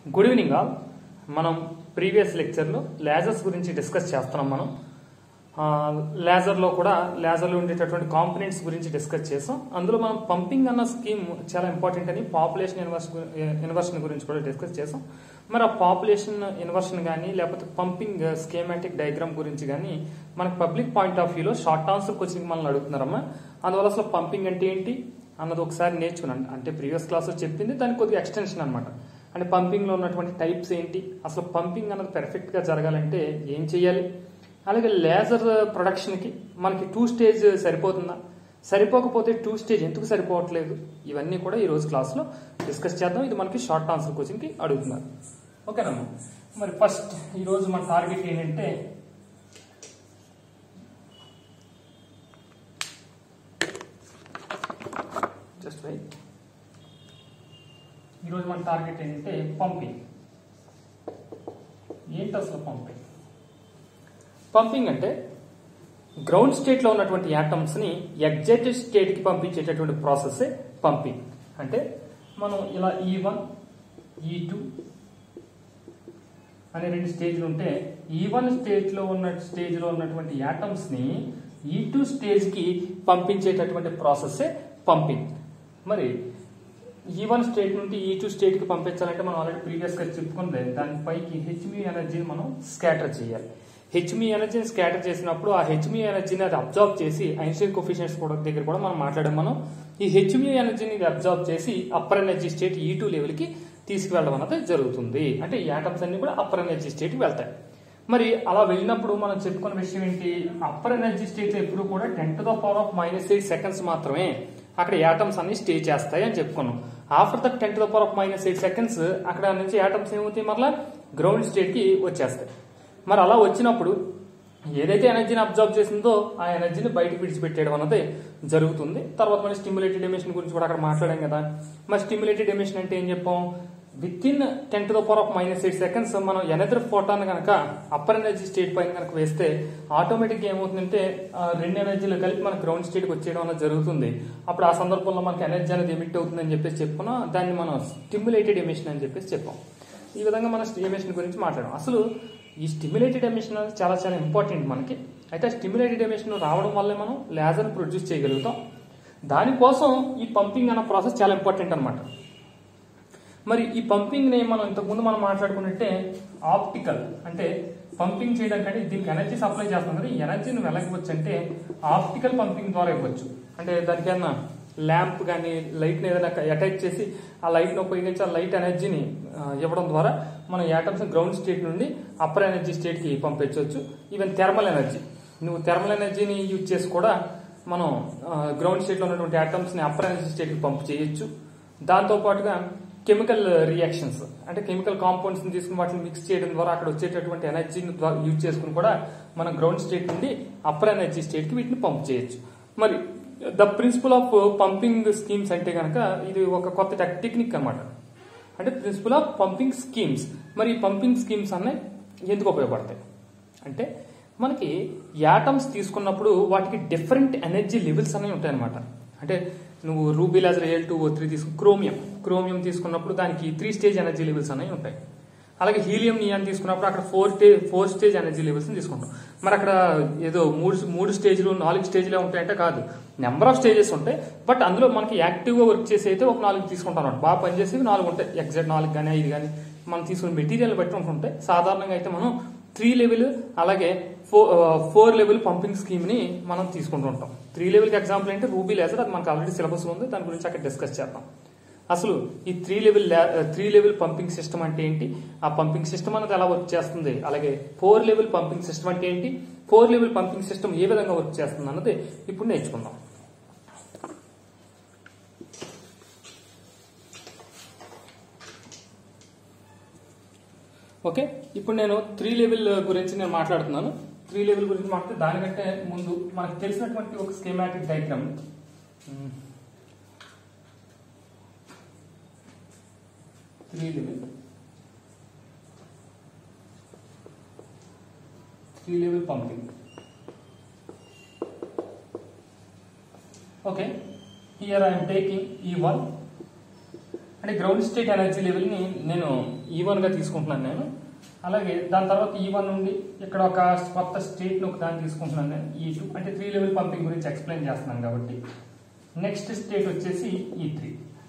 Good evening all. మనం previous లెక్చర్లో lasers గురించి డిస్కస్ చేస్తున్నాం. మనం లేజర్లో కూడా లేజర్లో ఉండేటటువంటి కాంపోనెంట్స్ గురించి డిస్కస్ చేసాం. అందులో మనం పంపింగ్ అన్న స్కీమ్ చాలా ఇంపార్టెంట్ అని పాపులేషన్ ఇన్వర్షన్ గురించి కూడా డిస్కస్ చేసాం. మరి ఆ పాపులేషన్ ఇన్వర్షన్ కానీ లేకపోతే పంపింగ్ స్కీమాటిక్ డయాగ్రామ్ గురించి కానీ మనకు పబ్లిక్ పాయింట్ ఆఫ్ వ్యూలో షార్ట్ ఆన్సర్ క్వశ్చన్ మనల్ని అడుగుతున్నారమ్మా. అందువల్ల అసలు పంపింగ్ అంటే ఏంటి అన్నది ఒకసారి నేర్చుకున్నాను. అంటే ప్రీవియస్ క్లాస్లో చెప్పింది దానికి కొద్దిగా ఎక్స్టెన్షన్ అనమాట. అంటే పంపింగ్లో ఉన్నటువంటి టైప్స్ ఏంటి, అసలు పంపింగ్ అన్నది పెర్ఫెక్ట్గా జరగాలంటే ఏం చేయాలి, అలాగే లేజర్ ప్రొడక్షన్కి మనకి 2 స్టేజ్ సరిపోతుందా, సరిపోకపోతే 2 స్టేజ్ ఎందుకు సరిపోవట్లేదు, ఇవన్నీ కూడా ఈ రోజు క్లాస్లో డిస్కస్ చేద్దాం. ఇది మనకి షార్ట్ ఆన్సర్ క్వశ్చన్కి అడుగుతున్నారు. ఓకేనమ్మా. మరి ఫస్ట్ ఈరోజు మన టార్గెట్ ఏంటంటే జస్ట్ వెయిట్. ఈరోజు మన టార్గెట్ ఏంటంటే పంపింగ్. ఏంటి అసలు పంపింగ్? పంపింగ్ అంటే గ్రౌండ్ స్టేట్లో ఉన్నటువంటి యాటమ్స్ని ఎగ్జైటెడ్ స్టేట్కి పంపించేటటువంటి ప్రాసెస్సే పంపింగ్. అంటే మనం ఇలా E1 E2 అనే 2 స్టేజ్లు ఉంటే E1 స్టేజ్లో ఉన్నటువంటి యాటమ్స్ని E2 స్టేజ్కి పంపించేటటువంటి ప్రాసెస్సే పంపింగ్. మరి E1 స్టేట్ నుండి E2 స్టేట్కి పంపించాలంటే మనం ఆల్రెడీ ప్రీవియస్గా చెప్పుకుంటే దానిపైకి హెచ్మి ఎనర్జీని మనం స్కాటర్ చేయాలి. హెచ్మి ఎనర్జీని స్కాటర్ చేసినప్పుడు ఆ హెచ్మి ఎనర్జీని అది అబ్జార్బ్ చేసి ఐన్స్టీన్ కోఎఫిషియెంట్స్ దగ్గర కూడా మనం మాట్లాడాం. మనం ఈ హెచ్మి ఎనర్జీని అబ్జార్బ్ చేసి అప్పర్ ఎనర్జీ స్టేట్ E2 లెవెల్కి తీసుకువెళ్ళడం అనేది జరుగుతుంది. అంటే ఈ యాటమ్స్ అన్ని కూడా అప్పర్ ఎనర్జీ స్టేట్కి వెళ్తాయి. మరి అలా వెళ్ళినప్పుడు మనం చెప్పుకున్న విషయం ఏంటి, అప్పర్ ఎనర్జీ స్టేట్ ఎప్పుడు కూడా 10⁻⁻8 సెకండ్స్ మాత్రమే అక్కడ యాటమ్స్ అన్ని స్టే చేస్తాయి అని చెప్పుకున్నాం. ఆఫ్టర్ ద 10⁻⁸ సెకండ్స్ అక్కడ నుంచి యాటమ్స్ ఏమవుతాయి, మరలా గ్రౌండ్ స్టేట్కి వచ్చేస్తాయి. మరి అలా వచ్చినప్పుడు ఏదైతే ఎనర్జీని అబ్జర్వ్ చేసిందో ఆ ఎనర్జీని బయటకు విడిచిపెట్టేయడం అన్నది జరుగుతుంది. తర్వాత మనం స్టిమ్యులేటెడ్ ఎమిషన్ గురించి కూడా అక్కడ మాట్లాడాం కదా. మరి స్టిమ్యులేటెడ్ ఎమిషన్ అంటే ఏం చెప్పాం, విత్ ఇన్ 10⁻⁸ సెకండ్స్ మనం ఎనదర్ ఫోటాన్ కనుక అప్పర్ ఎనర్జీ స్టేట్ పైన కనుక వేస్తే ఆటోమేటిక్గా ఏమవుతుందంటే 2 ఎనర్జీలు కలిపి మన గ్రౌండ్ స్టేట్కి వచ్చేయడం అనేది జరుగుతుంది. అప్పుడు ఆ సందర్భంలో మనకి ఎనర్జీ అనేది ఎమిట్ అవుతుందని చెప్పేసి చెప్పుకున్నాం. దాన్ని మనం స్టిమ్యులేటెడ్ ఎమిషన్ అని చెప్పేసి చెప్పాం. ఈ విధంగా మనం ఎమిషన్ గురించి మాట్లాడాం. అసలు ఈ స్టిమ్యులేటెడ్ ఎమిషన్ అనేది చాలా చాలా ఇంపార్టెంట్ మనకి. అయితే స్టిమ్యులేటెడ్ ఎమిషన్ రావడం వల్లే మనం లేజర్ ప్రొడ్యూస్ చేయగలుగుతాం. దానికోసం ఈ పంపింగ్ అన్న ప్రాసెస్ చాలా ఇంపార్టెంట్ అనమాట. మరి ఈ పంపింగ్ని మనం ఇంతకుముందు మనం మాట్లాడుకున్నట్టే ఆప్టికల్ అంటే పంపింగ్ చేయడం కంటే దీనికి ఎనర్జీ సప్లై చేస్తాం కదా, ఈ ఎనర్జీని వెలగవచ్చు అంటే ఆప్టికల్ పంపింగ్ ద్వారా ఇవ్వచ్చు. అంటే దానికి ఏమన్నా ల్యాంప్ కానీ లైట్ని ఏదైనా అటాచ్ చేసి ఆ లైట్ని ఉపయోగించి ఆ లైట్ ఎనర్జీని ఇవ్వడం ద్వారా మనం యాటమ్స్ గ్రౌండ్ స్టేట్ నుండి అప్పర్ ఎనర్జీ స్టేట్కి పంపించవచ్చు. ఈవెన్ థెర్మల్ ఎనర్జీ, నువ్వు థెర్మల్ ఎనర్జీని యూజ్ చేసి కూడా మనం గ్రౌండ్ స్టేట్లో ఉన్నటువంటి యాటమ్స్ని అప్పర్ ఎనర్జీ స్టేట్కి పంప్ చేయొచ్చు. దాంతోపాటుగా కెమికల్ రియాక్షన్స్ అంటే కెమికల్ కాంపౌండ్స్ని తీసుకుని వాటిని మిక్స్ చేయడం ద్వారా అక్కడ వచ్చేటటువంటి ఎనర్జీని యూజ్ చేసుకుని కూడా మనం గ్రౌండ్ స్టేట్ నుండి అప్పర్ ఎనర్జీ స్టేట్కి వీటిని పంప్ చేయొచ్చు. మరి the principle of pumping schemes అంటే కనుక ఇది ఒక కొత్త టెక్నిక్ అనమాట. అంటే ప్రిన్సిపల్ ఆఫ్ పంపింగ్ స్కీమ్స్. మరి ఈ పంపింగ్ స్కీమ్స్ అన్నీ ఎందుకు ఉపయోగపడతాయి అంటే మనకి యాటమ్స్ తీసుకున్నప్పుడు వాటికి డిఫరెంట్ ఎనర్జీ లెవెల్స్ అనేవి ఉంటాయన్నమాట. అంటే నువ్వు రూబీ లేజర్ Al2O3 క్రోమియం తీసుకున్నప్పుడు దానికి 3 స్టేజ్ ఎనర్జీ లెవెల్స్ అనేవి ఉంటాయి. అలాగే హీలియం నియాన్ తీసుకున్నప్పుడు అక్కడ 4 స్టేజ్ ఎనర్జీ లెవెల్స్ తీసుకుంటాం. మరి అక్కడ ఏదో 3 స్టేజ్లు 4 స్టేజ్లే ఉంటాయంటే కాదు, నెంబర్ ఆఫ్ స్టేజెస్ ఉంటాయి. బట్ అందులో మనకి యాక్టివ్గా వర్క్ చేసి అయితే ఒక 4 తీసుకుంటాం అనమాట. బాగా పనిచేసేవి 4 ఉంటాయి, ఎగ్జాక్ట్ 4 కానీ 5 కానీ మనం తీసుకునే మెటీరియల్ బట్టి ఉంటుంటాయి. సాధారణంగా అయితే మనం 3 లెవెల్ అలాగే 4 లెవెల్ పంపింగ్ స్కీమ్ ని మనం తీసుకుంటూ ఉంటాం. 3 లెవెల్కి ఎగ్జాంపుల్ అంటే రూబీ లేజర్, అది మనకు ఆల్రెడీ సిలబస్ ఉంది, దాని గురించి అక్కడ డిస్కస్ చేద్దాం. అసలు ఈ 3 లెవెల్ పంపింగ్ సిస్టమ్ అంటే ఏంటి, ఆ పంపింగ్ సిస్టమ్ అనేది ఎలా వర్క్ చేస్తుంది, అలాగే 4 లెవెల్ పంపింగ్ సిస్టమ్ అంటే ఏంటి, 4 లెవెల్ పంపింగ్ సిస్టమ్ ఏ విధంగా వర్క్ చేస్తుంది అన్నది ఇప్పుడు నేర్చుకుందాం. ఓకే, ఇప్పుడు నేను 3 లెవెల్ గురించి నేను మాట్లాడుతున్నాను. 3 లెవెల్ గురించి మాట్లాడితే దానికంటే ముందు మనకు తెలిసినటువంటి ఒక schematic diagram 3 level pumping. Okay, here I am taking E1 అంటే గ్రౌండ్ స్టేట్ ఎనర్జీ లెవెల్ ని నేను E1 గా తీసుకుంటున్నాను నేను. అలాగే దాని తర్వాత E1 నుండి ఇక్కడ ఒక కొత్త స్టేట్ ను ఒక దాన్ని తీసుకుంటున్నాను నేను E2. అంటే 3 లెవెల్ పంపింగ్ గురించి ఎక్స్ప్లెయిన్ చేస్తున్నాను కాబట్టి. నెక్స్ట్ స్టేట్ వచ్చేసి E3.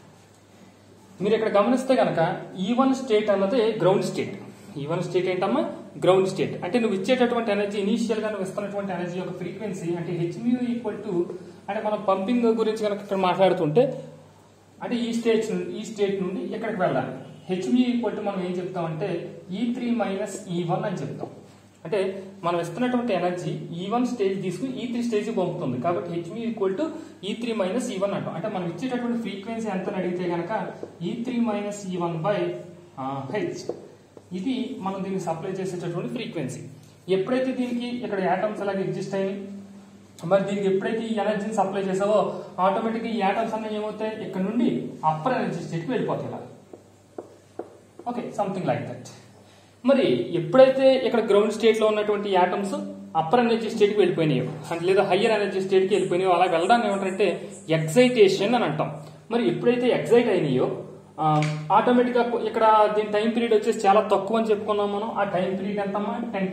మీరు ఇక్కడ గమనిస్తే కనుక E1 స్టేట్ అన్నది గ్రౌండ్ స్టేట్. E1 స్టేట్ ఏంటమ్మా? Ground state. అంటే నువ్వు ఇచ్చేటటువంటి ఎనర్జీ, ఇనీషియల్ గా నువ్వు ఇస్తున్నటువంటి ఎనర్జీ యొక్క ఫ్రీక్వెన్సీ అంటే hmu ఈక్వల్ టు, అంటే మనం పంపింగ్ గురించి కనుక ఇక్కడ మాట్లాడుతుంటే అంటే ఈ స్టేట్ నుండి ఎక్కడికి వెళ్ళాలి. hmu ఈక్వల్ టు మనం ఏం చెప్తామంటే E3 మైనస్ E1 అని చెప్తాం. అంటే మనం ఇస్తున్నటువంటి ఎనర్జీ E1 స్టేజ్ తీసుకుని E3 స్టేజ్ పంపుతుంది. కాబట్టి hmu equal to E3 minus E1 అంటాం. అంటే మనం ఇచ్చేటటువంటి ఫ్రీక్వెన్సీ ఎంత అడిగితే కనుక E3 minus E1 by h. ఇది మనం దీనికి సప్లై చేసేటటువంటి ఫ్రీక్వెన్సీ. ఎప్పుడైతే దీనికి ఇక్కడ యాటమ్స్ అలాగే ఎగ్జిస్ట్ అయినాయి, మరి దీనికి ఎప్పుడైతే ఈ ఎనర్జీని సప్లై చేసావో ఆటోమేటిక్గా ఈ యాటమ్స్ అన్నీ ఏమవుతాయి, ఇక్కడ నుండి అప్పర్ ఎనర్జీ స్టేట్కి వెళ్ళిపోతాయి ఇలా. Okay, something like that. మరి ఎప్పుడైతే ఇక్కడ గ్రౌండ్ స్టేట్ లో ఉన్నటువంటి యాటమ్స్ అప్పర్ ఎనర్జీ స్టేట్ కి వెళ్ళిపోయినాయో అంటే లేదా హయ్యర్ ఎనర్జీ స్టేట్ కి వెళ్ళిపోయినాయో అలా వెళ్ళడాన్ని ఏమంటారంటే ఎక్సైటేషన్ అని అంటాం. మరి ఎప్పుడైతే ఎక్సైట్ అయినాయో ఆటోమేటిక్ గా ఇక్కడ దీని టైం పీరియడ్ వచ్చేసి చాలా తక్కువ అని చెప్పుకున్నాం మనం. ఆ టైం పీరియడ్ ఎంతమ్మా?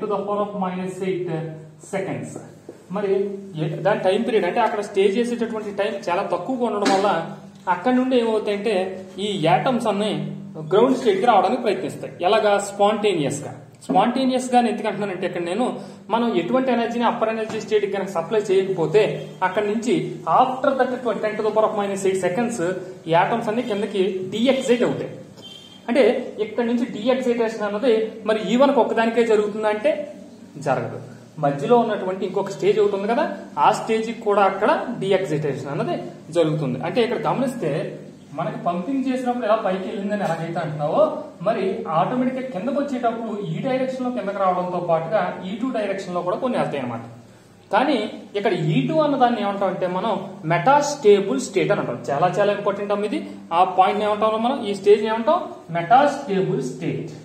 10⁻⁻⁸ సెకండ్స్. మరి దాని టైం పీరియడ్ అంటే అక్కడ స్టే చేసేటటువంటి టైం చాలా తక్కువగా ఉండడం వల్ల అక్కడ నుండి ఏమవుతాయంటే ఈ యాటమ్స్ అన్ని గ్రౌండ్ స్టేట్ కి రావడానికి ప్రయత్నిస్తాయి. ఎలాగా? స్పాంటేనియస్ గా. స్పాంటేనియస్ గా ఎందుకు అంటున్నానంటే ఇక్కడ నేను మనం ఎటువంటి ఎనర్జీని అప్పర్ ఎనర్జీ స్టేట్ కి కనుక సప్లై చేయకపోతే అక్కడ నుంచి ఆఫ్టర్ దట్ 10⁻⁸ సెకండ్స్ ఈ ఆటమ్స్ అన్ని కిందకి డీఎక్సైట్ అవుతాయి. అంటే ఇక్కడ నుంచి డీఎక్సైటేషన్ అన్నది మరి E1 ఒక్కదానికే జరుగుతుందా అంటే జరగదు. మధ్యలో ఉన్నటువంటి ఇంకొక స్టేజ్ అవుతుంది కదా, ఆ స్టేజ్ కూడా అక్కడ డీఎక్సైటేషన్ అన్నది జరుగుతుంది. అంటే ఇక్కడ గమనిస్తే మనకి పంపింగ్ చేసినప్పుడు ఎలా పైకి వెళ్ళిందని ఎలాగైతే అంటున్నావో మరి ఆటోమేటిక్ గా కిందకు వచ్చేటప్పుడు ఈ డైరెక్షన్ లో కిందకి రావడంతో పాటుగా E2 డైరెక్షన్ లో కూడా కొన్ని వెళ్తాయి అనమాట. కానీ ఇక్కడ E2 అన్న దాన్ని ఏమంటాం అంటే మనం మెటాస్టేబుల్ స్టేట్ అని అంటాం. చాలా చాలా ఇంపార్టెంట్ అమ్మ ఇది. ఆ పాయింట్ ఏమంటాం మనం? ఈ స్టేజ్ ఏమంటాం? Metastable state.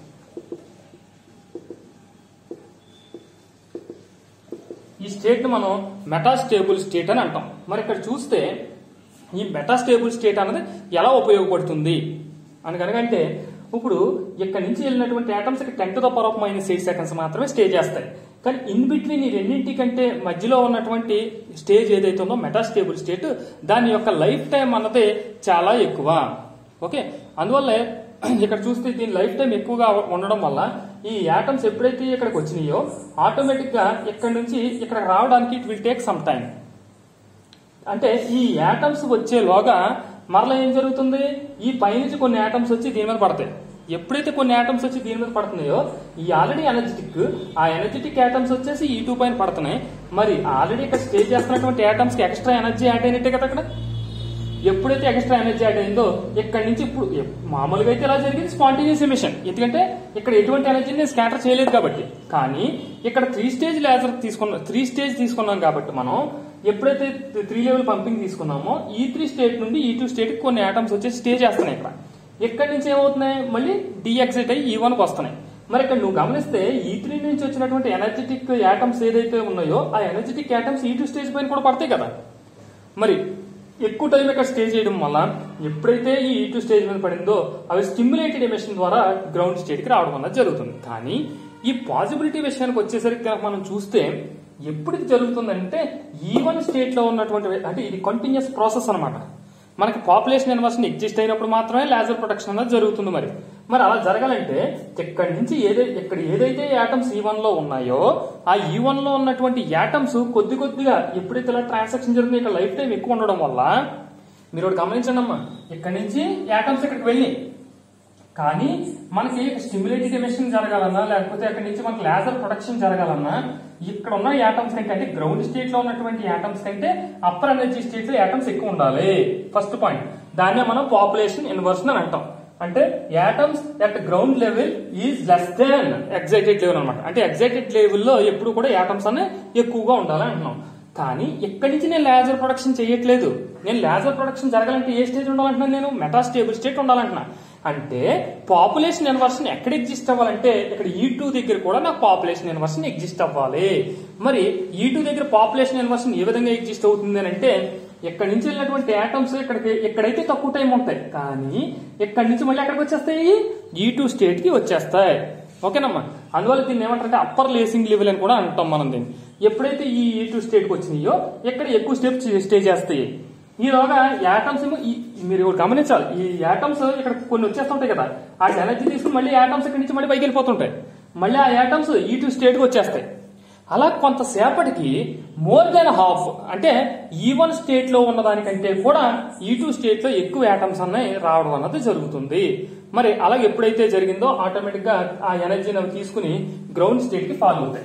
ఈ స్టేట్ ని మనం మెటాస్టేబుల్ స్టేట్ అని అంటాం. మరి ఇక్కడ చూస్తే ఈ మెటాస్టేబుల్ స్టేట్ అన్నది ఎలా ఉపయోగపడుతుంది అని కనుకంటే ఇప్పుడు ఇక్కడ నుంచి వెళ్ళినటువంటి ఆటమ్స్ 10⁻⁻⁸ సెకండ్స్ మాత్రమే స్టే చేస్తాయి. కానీ ఇన్ బిట్వీన్ ఈ రెండింటికంటే మధ్యలో ఉన్నటువంటి స్టేజ్ ఏదైతే ఉందో మెటాస్టేబుల్ స్టేట్, దాని యొక్క లైఫ్ టైం అన్నది చాలా ఎక్కువ. ఓకే, అందువల్ల ఇక్కడ చూస్తే దీని లైఫ్ టైం ఎక్కువగా ఉండడం వల్ల ఈ యాటమ్స్ ఎప్పుడైతే ఇక్కడికి వచ్చినాయో ఆటోమేటిక్ గా ఇక్కడ నుంచి ఇక్కడ రావడానికి it will take some time. అంటే ఈ యాటమ్స్ వచ్చేలోగా మరలా ఏం జరుగుతుంది, ఈ పైనుంచి కొన్ని యాటమ్స్ వచ్చి దీని మీద పడతాయి. ఎప్పుడైతే కొన్ని యాటమ్స్ వచ్చి దీని మీద పడుతున్నాయో ఈ ఆల్రెడీ ఆ ఎనర్జెటిక్ యాటమ్స్ వచ్చేసి E2 పైన పడుతున్నాయి. మరి ఆల్రెడీ ఇక్కడ స్టే చేస్తున్నటువంటి యాటమ్స్ కి ఎక్స్ట్రా ఎనర్జీ యాడ్ అయినట్టే కదా. అక్కడ ఎప్పుడైతే ఎక్స్ట్రా ఎనర్జీ యాడ్ అయిందో ఇక్కడ నుంచి ఇప్పుడు మామూలుగా అయితే ఇలా జరిగింది స్పాంటేనియస్ ఎమిషన్, ఎందుకంటే ఇక్కడ ఎటువంటి ఎనర్జీని స్కాటర్ చేయలేదు కాబట్టి. కానీ ఇక్కడ 3 స్టేజ్ లేజర్ తీసుకున్నాం కాబట్టి మనం ఎప్పుడైతే 3 లెవెల్ పంపింగ్ తీసుకున్నామో E3 స్టేట్ నుండి E2 స్టేట్ కి కొన్ని ఆటమ్స్ వచ్చి స్టే చేస్తున్నాయి. ఇక్కడ నుంచి ఏమవుతున్నాయి, మళ్ళీ డీఎక్సైట్ అయ్యి E1 కి వస్తున్నాయి. మరి ఇక్కడ నువ్వు గమనిస్తే E3 నుంచి వచ్చినటువంటి ఎనర్జెటిక్ యాటమ్స్ ఏదైతే ఉన్నాయో ఆ ఎనర్జెటిక్ యాటమ్స్ E2 స్టేజ్ పైన కూడా పడతాయి కదా. మరి ఎక్కువ టైం ఇక్కడ స్టే చేయడం వల్ల ఎప్పుడైతే ఈ E2 స్టేజ్ మీద పడిందో అవి స్టిమ్యులేటెడ్ ఎమిషన్ ద్వారా గ్రౌండ్ స్టేట్ కి రావడం వల్ల జరుగుతుంది. కానీ ఈ పాసిబిలిటీ విషయానికి వచ్చేసరికి మనం చూస్తే ఎప్పుడు ఇది జరుగుతుందంటే E1 స్టేట్ లో ఉన్నటువంటి, అంటే ఇది కంటిన్యూస్ ప్రాసెస్ అనమాట. మనకి పాపులేషన్ ఇన్వర్షన్ ఎగ్జిస్ట్ అయినప్పుడు మాత్రమే లేజర్ ప్రొటెక్షన్ అనేది జరుగుతుంది. మరి అలా జరగాలంటే ఇక్కడి నుంచి ఇక్కడ ఏదైతే యాటమ్స్ E1 లో ఉన్నాయో ఆ E1 లో ఉన్నటువంటి యాటమ్స్ కొద్దిగా ఎప్పుడైతే ఇలా ట్రాన్సాక్షన్ జరుగుతుందో ఇక్కడ లైఫ్ టైం ఎక్కువ ఉండడం వల్ల మీరు ఒకటి గమనించండి అమ్మా, ఇక్కడ నుంచి యాటమ్స్ ఇక్కడికి వెళ్ళి కానీ మనకి స్టిమ్యులేటెడ్ ఎమిషన్ జరగాలన్నా లేకపోతే అక్కడి నుంచి మనకి లేజర్ ప్రొటెక్షన్ జరగాలన్నా ఇక్కడ ఉన్న యాటమ్స్ కంటే, అంటే గ్రౌండ్ స్టేట్ లో ఉన్నటువంటి యాటమ్స్ కంటే అప్పర్ ఎనర్జీ స్టేట్ లో యాటమ్స్ ఎక్కువ ఉండాలి. First point. దాన్నే మనం పాపులేషన్ ఇన్వర్షన్ అని అంటాం. అంటే atoms at ground level is less than excited level అనమాట. అంటే ఎగ్జైటెడ్ లెవెల్లో ఎప్పుడు కూడా యాటమ్స్ అనే ఎక్కువగా ఉండాలి అంటున్నాం. కానీ ఇక్కడి నుంచి నేను లేజర్ ప్రొడక్షన్ చేయట్లేదు. నేను లేజర్ ప్రొడక్షన్ జరగాలంటే ఏ స్టేజ్ ఉండాలంటున్నాను, నేను మెటాస్టేబుల్ స్టేట్ ఉండాలంటున్నా. అంటే పాపులేషన్ ఇన్వర్షన్ ఎక్కడ ఎగ్జిస్ట్ అవ్వాలంటే ఇక్కడ E2 దగ్గర కూడా నాకు పాపులేషన్ ఇన్వర్షన్ ఎగ్జిస్ట్ అవ్వాలి. మరి E2 దగ్గర పాపులేషన్ ఇన్వర్షన్ ఏ విధంగా ఎగ్జిస్ట్ అవుతుంది అని అంటే ఎక్కడి నుంచి వెళ్ళినటువంటి యాటమ్స్ ఎక్కడైతే తక్కువ టైం ఉంటాయి, కానీ ఎక్కడి నుంచి మళ్ళీ ఎక్కడికి వచ్చేస్తాయి, E2 స్టేట్ కి వచ్చేస్తాయి. ఓకేనమ్మా, అందువల్ల దీన్ని ఏమంటారంటే అప్పర్ లేసింగ్ లెవెల్ అని కూడా అంటాం మనం దీన్ని. ఎప్పుడైతే ఈ E2 స్టేట్ కి వచ్చినాయో ఇక్కడ ఎక్కువ స్టెప్స్ స్టే చేస్తాయి. ఈలోగా యాటమ్స్ మీరు గమనించాలి, ఈ యాటమ్స్ ఇక్కడ కొన్ని వచ్చేస్తుంటాయి కదా, ఆ ఎనర్జీ తీసుకుని మళ్ళీ యాటమ్స్ ఇక్కడ నుంచి మళ్ళీ పైకి వెళ్ళిపోతుంటాయి, మళ్ళీ ఆ యాటమ్స్ E2 స్టేట్ కి వచ్చేస్తాయి. అలా కొంతసేపటికి మోర్ దాన్ హాఫ్ అంటే E1 స్టేట్ లో ఉన్నదానికంటే కూడా E2 స్టేట్ లో ఎక్కువ యాటమ్స్ అన్నవి రావడం అన్నది జరుగుతుంది. మరి అలాగే ఎప్పుడైతే జరిగిందో ఆటోమేటిక్ గా ఆ ఎనర్జీని అవి తీసుకుని గ్రౌండ్ స్టేట్ కి ఫాలో అవుతాయి.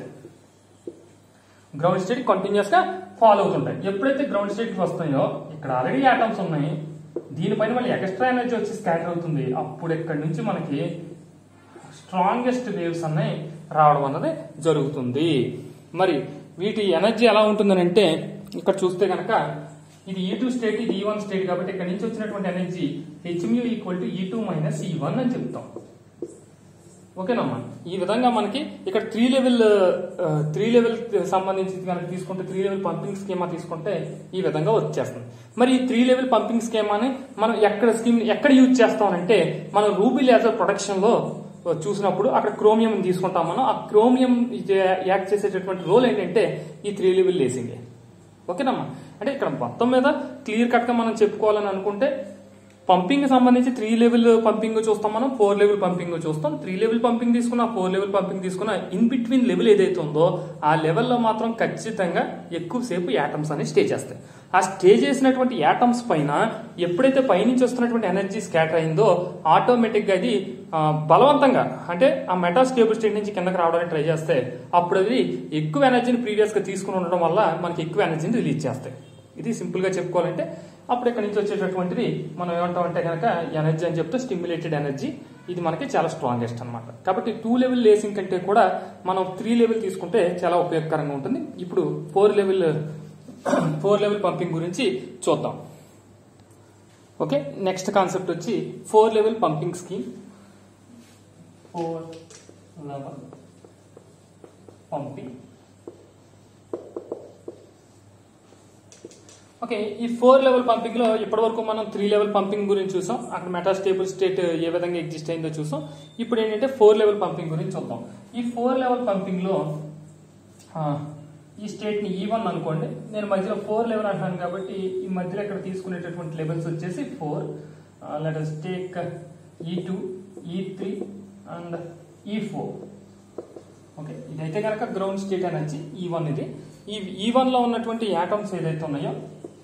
గ్రౌండ్ స్టేట్ కంటిన్యూస్ గా ఫాలో అవుతుంటాయి. ఎప్పుడైతే గ్రౌండ్ స్టేట్ కి వస్తాయో ఇక్కడ ఆల్రెడీ యాటమ్స్ ఉన్నాయి, దీనిపైన మళ్ళీ ఎక్స్ట్రా ఎనర్జీ వచ్చి స్కాటర్ అవుతుంది. అప్పుడు ఇక్కడ నుంచి మనకి స్ట్రాంగెస్ట్ వేవ్స్ అన్నవి రావడం అన్నది జరుగుతుంది. మరి వీటి ఎనర్జీ ఎలా ఉంటుందని అంటే ఇక్కడ చూస్తే కనుక ఇది E2 స్టేట్, ఇది E1 స్టేట్ కాబట్టి ఇక్కడ నుంచి వచ్చినటువంటి ఎనర్జీ hmu = E2 - E1 అని చెప్తాం. ఓకేనమ్మా, ఈ విధంగా మనకి ఇక్కడ త్రీ లెవెల్ సంబంధించి కనుక తీసుకుంటే 3 లెవెల్ పంపింగ్ స్కీమా తీసుకుంటే ఈ విధంగా వచ్చేస్తుంది. మరి ఈ 3 లెవెల్ పంపింగ్ స్కీమాని మనం ఎక్కడ యూజ్ చేస్తామంటే మనం రూబీ లేజర్ ప్రొడక్షన్ లో చూసినప్పుడు అక్కడ క్రోమియం తీసుకుంటాం. మనం ఆ క్రోమియం యాక్ట్ చేసేటటువంటి రోల్ ఏంటంటే ఈ 3 లెవెల్ లేసింగ్. ఓకేనమ్మా, అంటే ఇక్కడ మొత్తం మీద క్లియర్ కట్ గా మనం చెప్పుకోవాలని అనుకుంటే పంపింగ్ సంబంధించి 3 లెవెల్ పంపింగ్ చూస్తాం, మనం 4 లెవెల్ పంపింగ్ చూస్తాం. 3 లెవెల్ పంపింగ్ తీసుకున్నా 4 లెవెల్ పంపింగ్ తీసుకున్నా ఇన్ బిట్వీన్ లెవెల్ ఏదైతే ఉందో ఆ లెవెల్లో మాత్రం ఖచ్చితంగా ఎక్కువసేపు యాటమ్స్ అనేవి స్టే చేస్తాయి. ఆ స్టే చేసినటువంటి యాటమ్స్ పైన ఎప్పుడైతే పైనుంచి వస్తున్నటువంటి ఎనర్జీ స్కాటర్ అయిందో ఆటోమేటిక్ గా అది బలవంతంగా అంటే ఆ మెటాస్టేబుల్ స్టేట్ నుంచి కిందకి రావడానికి ట్రై చేస్తే అప్పుడు అది ఎక్కువ ఎనర్జీని ప్రీవియస్ గా తీసుకుని ఉండడం వల్ల మనకి ఎక్కువ ఎనర్జీని రిలీజ్ చేస్తాయి. ఇది సింపుల్ గా చెప్పుకోవాలంటే అప్పుడు ఇక్కడ నుంచి వచ్చేటటువంటిది మనం ఏమంటామంటే కనుక ఎనర్జీ అని చెప్తే స్టిమ్యులేటెడ్ ఎనర్జీ. ఇది మనకి చాలా స్ట్రాంగెస్ట్ అనమాట. కాబట్టి 2 లెవెల్ లేసింగ్ కంటే కూడా మనం 3 లెవెల్ తీసుకుంటే చాలా ఉపయోగకరంగా ఉంటుంది. ఇప్పుడు 4 లెవెల్ పంపింగ్ గురించి చూద్దాం. ఓకే, నెక్స్ట్ కాన్సెప్ట్ వచ్చి 4 level pumping scheme. 4 level pumping. Okay, ఈ 4 లెవెల్ పంపింగ్ లో ఇప్పటి వరకు మనం 3 లెవెల్ పంపింగ్ గురించి చూసాం, అక్కడ మెటాస్టేబుల్ స్టేట్ ఏ విధంగా ఎగ్జిస్ట్ అయిందో చూసాం. ఇప్పుడు ఏంటంటే 4 లెవెల్ పంపింగ్ గురించి చూద్దాం. ఈ 4 లెవెల్ పంపింగ్ లో ఈ స్టేట్ ని E1 అనుకోండి, నేను మధ్యలో 4 లెవెల్ అంటాను కాబట్టి ఈ మధ్యలో ఇక్కడ తీసుకునేటటువంటి లెవెల్స్ వచ్చేసి 4. Let us take E2, E3 and E4. Okay, ఇదైతే కనుక గ్రౌండ్ స్టేట్ ఎనర్జీ E1. ఇది ఈ E1 లో ఉన్నటువంటి యాటమ్స్ ఏదైతే ఉన్నాయో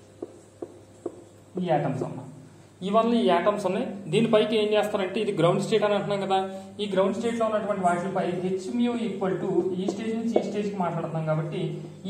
ఈ యాటమ్స్ అమ్మా, E1 లో ఈ యాటమ్స్ ఉన్నాయి. దీనిపైకి ఏం చేస్తారంటే ఇది గ్రౌండ్ స్టేట్ అని అంటున్నాం కదా, ఈ గ్రౌండ్ స్టేట్ లో ఉన్నటువంటి వాటిపై hmu = ఈ స్టేజ్ నుంచి ఈ స్టేజ్ కి మాట్లాడుతున్నాం కాబట్టి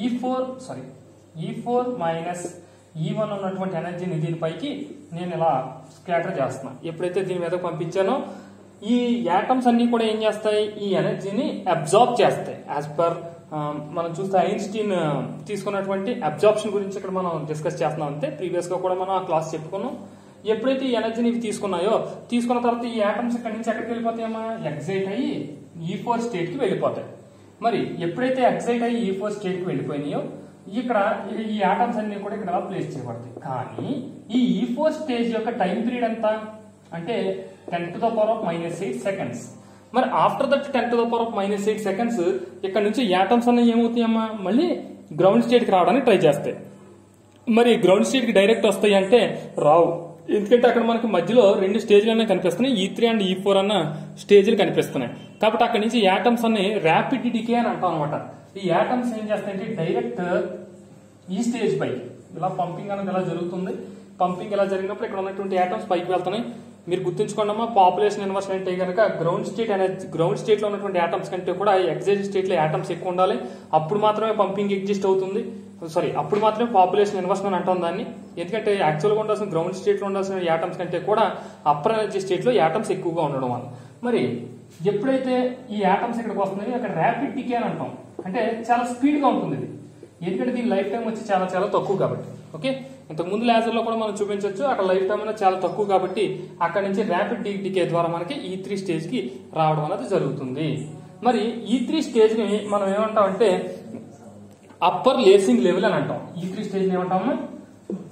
E4 మైనస్ E1 ఉన్నటువంటి ఎనర్జీని దీనిపైకి నేను ఇలా స్కాటర్ చేస్తున్నా. ఎప్పుడైతే దీని మీద పంపించానో ఈ యాటమ్స్ అన్ని కూడా ఏం చేస్తాయి, ఈ ఎనర్జీని అబ్జార్బ్ చేస్తాయి. యాజ్ పర్ మనం చూస్తే ఐన్స్టీన్ తీసుకున్నటువంటి అబ్జార్ప్షన్ గురించి ఇక్కడ మనం డిస్కస్ చేస్తున్నాం. అంతే, ప్రీవియస్ గా కూడా మనం ఆ క్లాస్ చెప్పుకున్నాం. ఎప్పుడైతే ఈ ఎనర్జీని ఇవి తీసుకున్న తర్వాత ఈ యాటమ్స్ ఇక్కడ నుంచి ఎక్కడికి వెళ్ళిపోతాయమ్మా, ఎగ్జైట్ అయ్యి E4 స్టేట్ కి వెళ్ళిపోతాయి. మరి ఎప్పుడైతే ఎగ్జైట్ అయ్యి E4 స్టేట్ కి వెళ్ళిపోయినాయో ఇక్కడ ఈ యాటమ్స్ అన్ని కూడా ఇక్కడ ప్లేస్ చేయబడతాయి. కానీ ఈ E4 స్టేజ్ యొక్క టైం పీరియడ్ ఎంత అంటే 10⁻⁻8 సెకండ్స్. మరి ఆఫ్టర్ దట్ 10⁻⁻8 సెకండ్స్ ఇక్కడ నుంచి యాటమ్స్ అనేవి ఏమవుతాయమ్మా, మళ్ళీ గ్రౌండ్ స్టేట్ కి రావడానికి ట్రై చేస్తాయి. మరి గ్రౌండ్ స్టేట్ కి డైరెక్ట్ వస్తాయి అంటే రావు, ఎందుకంటే అక్కడ మనకి మధ్యలో 2 స్టేజ్లు అనే కనిపిస్తున్నాయి, E3 అండ్ E4 అన్న స్టేజ్లు కనిపిస్తున్నాయి. కాబట్టి అక్కడ నుంచి యాటమ్స్ అన్ని ర్యాపిడ్ డికే అని అంటాం అనమాట. ఈ యాటమ్స్ ఏం చేస్తాయంటే డైరెక్ట్ ఈ స్టేజ్ పై ఇలా పంపింగ్ అనేది ఇలా జరుగుతుంది. పంపింగ్ ఇలా జరిగినప్పుడు ఇక్కడ ఉన్నటువంటి యాటమ్స్ పైకి వెళ్తున్నాయి. మీరు గుర్తుంచుకోండి అమ్మా, పాపులేషన్ ఇన్వర్షన్ అంటే కనుక గ్రౌండ్ స్టేట్ లో ఉన్నటువంటి యాటమ్స్ కంటే కూడా ఎగ్జైట్ స్టేట్ లో యాటమ్స్ ఎక్కువ ఉండాలి. అప్పుడు మాత్రమే పంపింగ్ ఎగ్జిస్ట్ అవుతుంది. అప్పుడు మాత్రమే పాపులేషన్ ఇన్వర్షన్ అని అంటాం దాన్ని. ఎందుకంటే యాక్చువల్ గా ఉండాల్సిన గ్రౌండ్ స్టేట్ లో ఉండాల్సిన యాటమ్స్ కంటే కూడా అప్పర్ ఎనర్జీ స్టేట్ లో యాటమ్స్ ఎక్కువగా ఉండడం వల్ల మరి ఎప్పుడైతే ఈ యాటమ్స్ ఇక్కడికి వస్తున్నాయో అక్కడ ర్యాపిడ్ డికే అని అంటాం. అంటే చాలా స్పీడ్ గా ఉంటుంది ఇది, ఎందుకంటే దీని లైఫ్ టైం వచ్చి చాలా చాలా తక్కువ కాబట్టి. ఓకే, ఇంతకు ముందు లేజర్ లో కూడా మనం చూపించవచ్చు, అక్కడ లైఫ్ టైం అనేది చాలా తక్కువ కాబట్టి అక్కడ నుంచి ర్యాపిడ్ డికే ద్వారా మనకి E3 స్టేజ్ కి రావడం అనేది జరుగుతుంది. మరి E3 స్టేజ్ ని మనం ఏమంటామంటే అప్పర్ లేసింగ్ లెవెల్ అని అంటాం. E3 స్టేజ్ ని ఏమంటాము,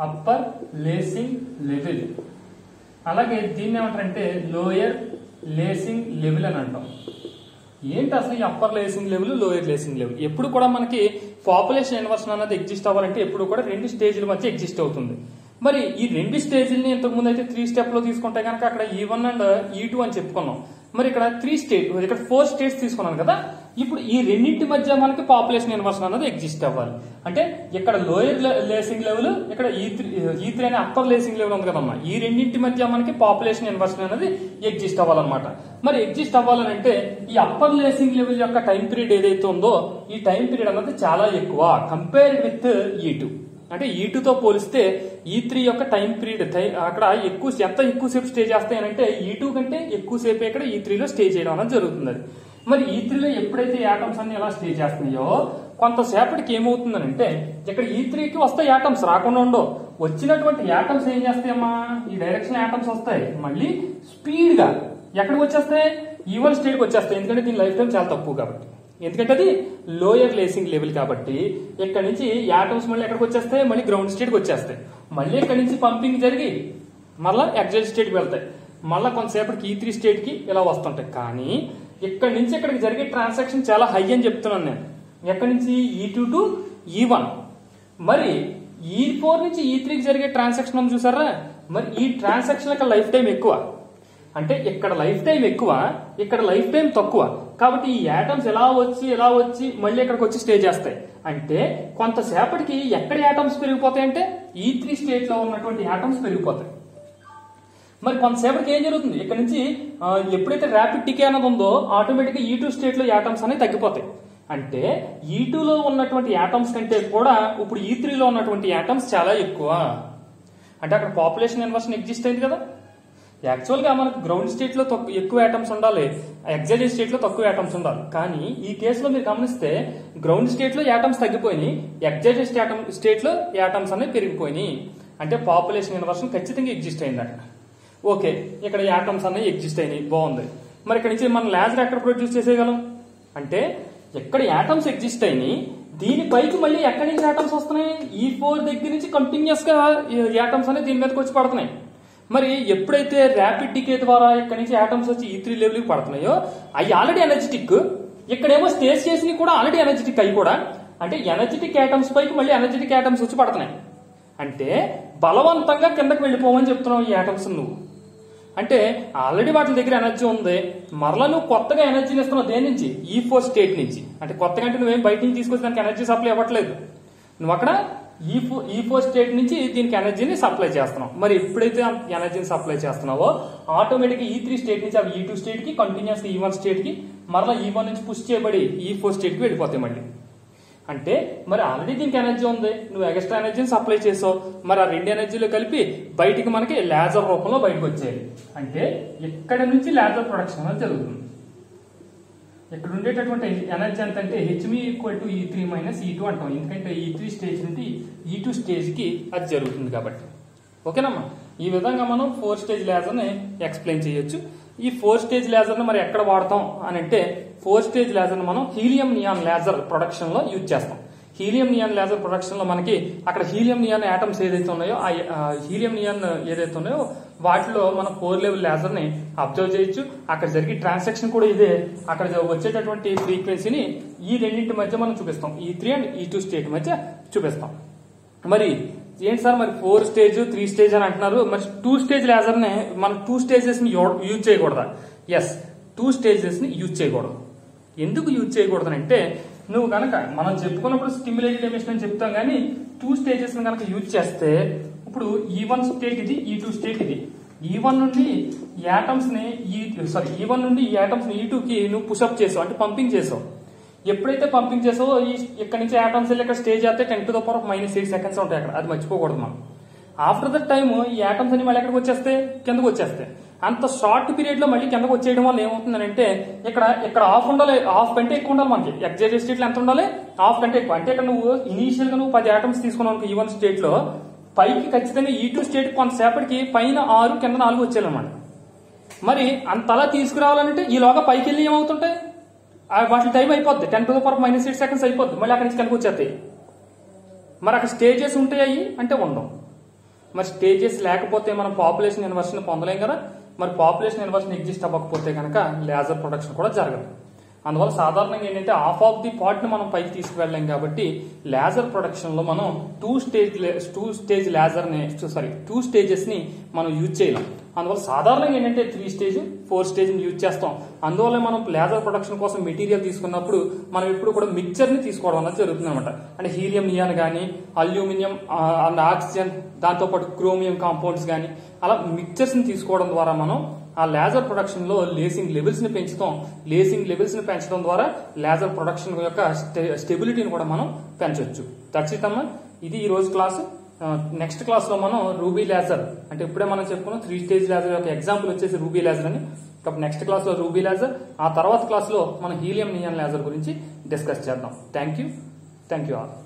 అప్పర్ లేసింగ్ లెవెల్. అలాగే దీన్ని ఏమంటారంటే లోయర్ లేసింగ్ లెవెల్ అని అంటాం. ఏంటి అసలు ఈ upper lasing level, lower lasing level? ఎప్పుడు కూడా మనకి పాపులేషన్ ఇన్వర్షన్ అనేది ఎగ్జిస్ట్ అవ్వాలంటే ఎప్పుడు కూడా 2 స్టేజ్ల మధ్య ఎగ్జిస్ట్ అవుతుంది. మరి ఈ 2 స్టేజ్ని ఇంతకు ముందు అయితే 3 స్టెప్ లో తీసుకుంటే కనుక అక్కడ E1 అండ్ E2 అని చెప్పుకున్నాం. మరి ఇక్కడ 3 స్టేట్, ఇక్కడ 4 స్టేట్స్ తీసుకున్నాను కదా. ఇప్పుడు ఈ రెండింటి మధ్య మనకి పాపులేషన్ ఇన్వర్షన్ అనేది ఎగ్జిస్ట్ అవ్వాలి. అంటే ఇక్కడ లోయర్ లేసింగ్ లెవెల్, ఇక్కడ E3 అనే అప్పర్ లేసింగ్ లెవెల్ ఉంది కదమ్మా. ఈ రెండింటి మధ్య మనకి పాపులేషన్ ఇన్వర్షన్ అనేది ఎగ్జిస్ట్ అవ్వాలన్నమాట. మరి ఎగ్జిస్ట్ అవ్వాలంటే ఈ అప్పర్ లేసింగ్ లెవెల్ యొక్క టైం పీరియడ్ ఏదైతే ఉందో ఈ టైం పీరియడ్ అనేది చాలా ఎక్కువ కంపేర్డ్ విత్ E2. అంటే E2తో పోలిస్తే E3 యొక్క టైం పీరియడ్ అక్కడ ఎంత ఎక్కువసేపు స్టే చేస్తాయనంటే E2 కంటే ఎక్కువసేపు ఇక్కడ E3లో స్టే చేయడం అనేది జరుగుతుంది. మరి E3లో ఎప్పుడైతే యాటమ్స్ అన్ని ఎలా స్టే చేస్తున్నాయో కొంతసేపటికి ఏమవుతుందనంటే ఇక్కడ E3కి వస్తాయి యాటమ్స్, రాకుండా ఉండవు. వచ్చినటువంటి యాటమ్స్ ఏం చేస్తాయమ్మా, ఈ డైరెక్షన్ యాటమ్స్ వస్తాయి, మళ్ళీ స్పీడ్ గా ఎక్కడికి వచ్చేస్తాయి, E1 స్టేట్కి వచ్చేస్తాయి. ఎందుకంటే దీని లైఫ్ టైం చాలా తక్కువ కాబట్టి, ఎందుకంటే అది లోయర్ లేసింగ్ లెవెల్ కాబట్టి. ఇక్కడ నుంచి యాటమ్స్ మళ్ళీ ఎక్కడికి వచ్చేస్తాయి, మళ్ళీ గ్రౌండ్ స్టేట్కి వచ్చేస్తాయి. మళ్ళీ ఇక్కడ నుంచి పంపింగ్ జరిగి మళ్ళీ ఎగ్జైట్ స్టేట్కి వెళ్తాయి. మళ్ళీ కొంతసేపటికి E3 స్టేట్కి ఇలా వస్తుంటాయి. కానీ ఇక్కడ నుంచి ఇక్కడికి జరిగే ట్రాన్సాక్షన్ చాలా హై అని చెప్తున్నాను నేను. ఎక్కడి నుంచి E2 టు E1. మరి E4 నుంచి E3కి జరిగే ట్రాన్సాక్షన్ ఉంది చూసారా, మరి ఈ ట్రాన్సాక్షన్ యొక్క లైఫ్ టైం ఎక్కువ. అంటే ఇక్కడ లైఫ్ టైం ఎక్కువ, ఇక్కడ లైఫ్ టైం తక్కువ. కాబట్టి ఈ యాటమ్స్ ఎలా వచ్చి మళ్ళీ ఇక్కడికి వచ్చి స్టే చేస్తాయి. అంటే కొంతసేపటికి ఎక్కడ యాటమ్స్ పెరిగిపోతాయి అంటే E3 స్టేట్ లో ఉన్నటువంటి యాటమ్స్ పెరిగిపోతాయి. మరి కొంతసేపటికి ఏం జరుగుతుంది, ఇక్కడ నుంచి ఎప్పుడైతే ర్యాపిడ్ డికే అనేది ఉందో ఆటోమేటిక్ గా E2 స్టేట్ లో యాటమ్స్ అనేవి తగ్గిపోతాయి. అంటే E2లో ఉన్నటువంటి యాటమ్స్ కంటే కూడా ఇప్పుడు E3లో ఉన్నటువంటి యాటమ్స్ చాలా ఎక్కువ. అంటే అక్కడ పాపులేషన్ ఇన్వర్షన్ ఎగ్జిస్ట్ అయింది కదా. యాక్చువల్ గా మనకు గ్రౌండ్ స్టేట్ లో ఎక్కువ యాటమ్స్ ఉండాలి, ఎగ్జైటెడ్ స్టేట్ లో తక్కువ యాటమ్స్ ఉండాలి. కానీ ఈ కేసులో మీరు గమనిస్తే గ్రౌండ్ స్టేట్ లో యాటమ్స్ తగ్గిపోయినాయి, ఎగ్జైటెడ్ స్టేట్ లో యాటమ్స్ అనేవి పెరిగిపోయినాయి. అంటే పాపులేషన్ ఇన్వర్షన్ ఖచ్చితంగా ఎగ్జిస్ట్ అయింది అక్కడ. ఓకే, ఇక్కడ యాటమ్స్ అనేవి ఎగ్జిస్ట్ అయినాయి, బాగుంది. మరి ఇక్కడ నుంచి మనం లేజర్ ఎక్కడ ప్రొడ్యూస్ చేసేయగలం అంటే ఎక్కడ యాటమ్స్ ఎగ్జిస్ట్ అయినాయి దీనిపైకి మళ్ళీ ఎక్కడి నుంచి యాటమ్స్ వస్తున్నాయి, E4 దగ్గర నుంచి కంటిన్యూస్ గా యాటమ్స్ అనేవి దీని మీదకి వచ్చి పడుతున్నాయి. మరి ఎప్పుడైతే ర్యాపిడ్ డికే ద్వారా ఇక్కడ నుంచి యాటమ్స్ వచ్చి E3 లెవెల్కి పడుతున్నాయో అవి ఆల్రెడీ ఎనర్జెటిక్, ఇక్కడేమో స్టేజ్ చేసినవి కూడా ఆల్రెడీ ఎనర్జెటిక్ అవి కూడా. అంటే ఎనర్జెటిక్ యాటమ్స్ పైకి మళ్ళీ ఎనర్జెటిక్ యాటమ్స్ వచ్చి పడుతున్నాయి. అంటే బలవంతంగా కిందకి వెళ్ళిపోమని చెప్తున్నావు ఈ యాటమ్స్ నువ్వు. అంటే ఆల్రెడీ వాటి దగ్గర ఎనర్జీ ఉంది, మరలా నువ్వు కొత్తగా ఎనర్జీని ఇస్తున్నావు దేని నుంచి, E4 స్టేట్ నుంచి. అంటే కొత్తగా అంటే నువ్వేం బయట నుంచి తీసుకొచ్చి దానికి ఎనర్జీ సప్లై ఇవ్వట్లేదు, నువ్వు అక్కడ E4 స్టేట్ నుంచి దీనికి ఎనర్జీని సప్లై చేస్తున్నావు. మరి ఎప్పుడైతే ఎనర్జీని సప్లై చేస్తున్నావో ఆటోమేటిక్ E3 స్టేట్ నుంచి అవి E2 స్టేట్ కి కంటిన్యూస్ E1 స్టేట్ కి మరలా E1 నుంచి పుష్ చేయబడి E4 స్టేట్ కి వెళ్ళిపోతాయి మళ్ళీ. అంటే మరి ఆల్రెడీ దీనికి ఎనర్జీ ఉంది, నువ్వు ఎక్స్ట్రా ఎనర్జీని సప్లై చేసావు, మరి ఆ 2 ఎనర్జీలు కలిపి బయటికి మనకి లేజర్ రూపంలో బయటకు వచ్చేది. అంటే ఇక్కడ నుంచి లేజర్ ప్రొడక్షన్ అనేది జరుగుతుంది. ఇక్కడ ఉండేటటువంటి ఎనర్జీ ఎంత అంటే హెచ్మి equal to E3 minus E2 అంటాం. ఎందుకంటే E3 స్టేజ్ నుండి E2 స్టేజ్ కి అది జరుగుతుంది కాబట్టి. ఓకేనమ్మా, ఈ విధంగా మనం 4 స్టేజ్ లేజర్ ని ఎక్స్ప్లెయిన్ చేయొచ్చు. ఈ 4 స్టేజ్ లేజర్ ని మరి ఎక్కడ వాడతాం అని అంటే 4 స్టేజ్ లేజర్ ని మనం హీలియం నియాన్ లేజర్ ప్రొడక్షన్ లో యూజ్ చేస్తాం. హీలియం నియాన్ లేజర్ ప్రొడక్షన్ లో మనకి అక్కడ హీలియం నియాన్ యాటమ్స్ ఏదైతే ఉన్నాయో ఆ హీలియం నియాన్ ఏదైతే ఉన్నాయో వాటిలో మనం 4 లెవెల్ లేజర్ ని అబ్జర్వ్ చేయొచ్చు. అక్కడ జరిగే ట్రాన్సాక్షన్ కూడా ఇదే. అక్కడ వచ్చేటటువంటి ఫ్రీక్వెన్సీని ఈ రెండింటి మధ్య మనం చూపిస్తాం, E3 అండ్ E2 స్టేట్ మధ్య చూపిస్తాం. మరి ఏంటి సార్ మరి 4 స్టేజ్ 3 స్టేజ్ అని అంటున్నారు, మరి 2 స్టేజ్ లేజర్ ని మనం 2 స్టేజెస్ ని యూజ్ చేయకూడదా? ఎస్, 2 స్టేజెస్ ని యూజ్ చేయకూడదు. ఎందుకు యూజ్ చేయకూడదు అంటే నువ్వు కనుక మనం చెప్పుకున్నప్పుడు స్టిమ్యులేటెడ్ ఎమిషన్ అని చెప్తాం, కానీ 2 స్టేజెస్ ని కనుక యూజ్ చేస్తే ఇప్పుడు E1 స్టేట్ ఇది, E2 స్టేట్ ఇది. E1 నుండి యాటమ్స్ ని E1 నుండి ఈ యాటమ్స్ ని E2 కి నువ్వు పుషప్ చేసావు అంటే పంపింగ్ చేసావు. ఎప్పుడైతే పంపింగ్ చేసావో ఇక్కడ నుంచి యాటమ్స్ వెళ్ళి ఇక్కడ స్టే చేస్తే 10⁻⁻8 సెకండ్స్ ఉంటాయి అక్కడ, అది మర్చిపోకూడదు మనం. ఆఫ్టర్ దట్ టైమ్ ఈ యాటమ్స్ అని మళ్ళీ ఎక్కడికి వచ్చేస్తే కిందకు వచ్చేస్తాయి. అంత షార్ట్ పీరియడ్ లో మళ్ళీ కిందకు వచ్చేయడం వల్ల ఏమవుతుందంటే ఇక్కడ ఆఫ్ ఉండాలి, ఆఫ్ కంటే ఎక్కువ ఉండాలి మనకి. ఎగ్జైటెడ్ స్టేట్ లో ఎంత ఉండాలి, ఆఫ్ కంటే ఎక్కువ. అంటే ఇక్కడ నువ్వు ఇనీషియల్ గా నువ్వు 10 యాటమ్స్ తీసుకున్నావు E1 స్టేట్ లో, పైకి ఖచ్చితంగా E2 స్టేట్ కొంతసేపటికి పైన 6 కింద 4 వచ్చేయాలన్నమాట. మరి అంతలా తీసుకురావాలంటే ఈలోగా పైకి వెళ్ళి ఏమవుతుంటాయి, వాటి టైం అయిపోద్ది, 10⁻⁻8 సెకండ్స్ అయిపోద్ది, మళ్ళీ అక్కడి నుంచి కిందకు వచ్చేస్తాయి. మరి అక్కడ స్టే చేసి ఉంటాయి అంటే ఉండవు. మరి స్టేజెస్ లేకపోతే మనం పాపులేషన్ ఇన్వర్షన్ పొందలేం కదా. మరి పాపులేషన్ ఇన్వర్షన్ ఎగ్జిస్ట్ అవ్వకపోతే కనుక లేజర్ ప్రొడక్షన్ కూడా జరగదు. అందువల్ల సాధారణంగా ఏంటంటే హాఫ్ ఆఫ్ ది పార్ట్ ని మనం పైకి తీసుకువెళ్ళాం కాబట్టి లేజర్ ప్రొడక్షన్ లో మనం టూ స్టేజెస్ ని మనం యూజ్ చేయలేం. అందువల్ల సాధారణంగా ఏంటంటే 3 స్టేజ్ 4 స్టేజ్ ని యూజ్ చేస్తాం. అందువల్ల మనం లేజర్ ప్రొడక్షన్ కోసం మెటీరియల్ తీసుకున్నప్పుడు మనం ఎప్పుడు కూడా మిక్చర్ ని తీసుకోవడం అనేది జరుగుతుంది అనమాట. అంటే హీలియం నియాన్ గానీ, అల్యూమినియం అండ్ ఆక్సిజన్, దాంతోపాటు క్రోమియం కాంపౌండ్స్ గానీ అలా మిక్చర్స్ ని తీసుకోవడం ద్వారా మనం ఆ లేజర్ ప్రొడక్షన్ లో లేసింగ్ లెవెల్స్ ని పెంచుతాం. లేసింగ్ లెవెల్స్ ని పెంచడం ద్వారా లేజర్ ప్రొడక్షన్ యొక్క స్టెబిలిటీని కూడా మనం పెంచవచ్చు. ఖచ్చితంగా ఇది ఈ రోజు క్లాసు. నెక్స్ట్ క్లాస్ లో మనం రూబీ లేజర్ అంటే ఇప్పుడే మనం చెప్పుకున్నాం 3 స్టేజ్ లేజర్ యొక్క ఎగ్జాంపుల్ వచ్చేసి రూబీ లేజర్ అని. నెక్స్ట్ క్లాస్ లో రూబీ లేజర్, ఆ తర్వాత క్లాస్ లో మనం హీలియం నియాన్ లేజర్ గురించి డిస్కస్ చేద్దాం. Thank you all.